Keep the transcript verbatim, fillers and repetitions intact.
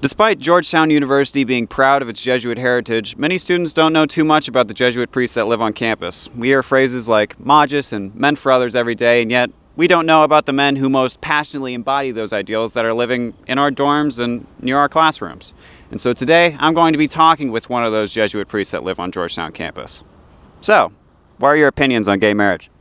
Despite Georgetown University being proud of its Jesuit heritage, many students don't know too much about the Jesuit priests that live on campus. We hear phrases like "Magis" and "men for others" every day, and yet we don't know about the men who most passionately embody those ideals that are living in our dorms and near our classrooms. And so today, I'm going to be talking with one of those Jesuit priests that live on Georgetown campus. So, what are your opinions on gay marriage?